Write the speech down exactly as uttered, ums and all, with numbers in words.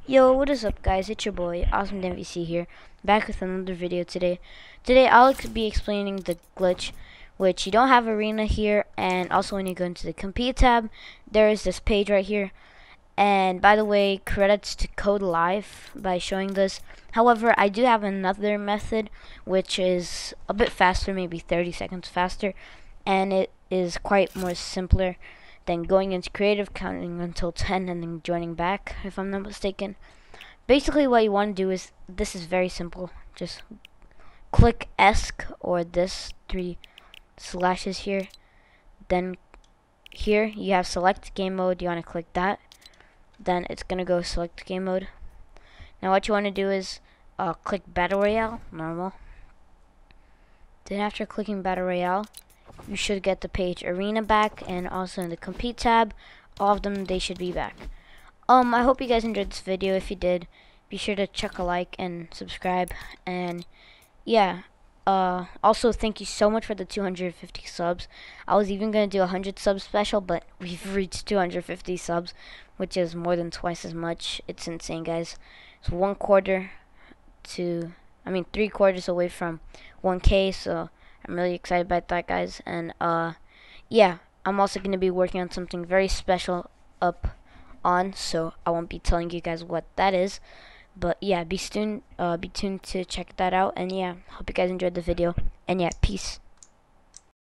Yo, what is up guys, it's your boy, Awesome M V C here, back with another video today. Today I'll be explaining the glitch, which you don't have arena here, and also when you go into the compete tab, there is this page right here. And by the way, credits to Code Live by showing this. However, I do have another method, which is a bit faster, maybe thirty seconds faster, and it is quite more simpler than going into creative, counting until ten, and then joining back, if I'm not mistaken. Basically what you want to do is, this is very simple, just click esc or this three slashes here, then here you have select game mode, you want to click that, then it's gonna go select game mode. Now what you want to do is uh, click battle royale, normal. Then after clicking battle royale, you should get the page arena back, and also in the compete tab, all of them, they should be back. Um, I hope you guys enjoyed this video. If you did, be sure to chuck a like and subscribe. And yeah, uh, also thank you so much for the two hundred fifty subs. I was even gonna do a one hundred subs special, but we've reached two hundred fifty subs, which is more than twice as much. It's insane, guys. It's one quarter to, I mean, three quarters away from one K. So I'm really excited about that, guys. And uh, yeah, I'm also gonna be working on something very special up on, so I won't be telling you guys what that is, but yeah, be tuned uh be tuned to check that out. And yeah, hope you guys enjoyed the video, and yeah, peace.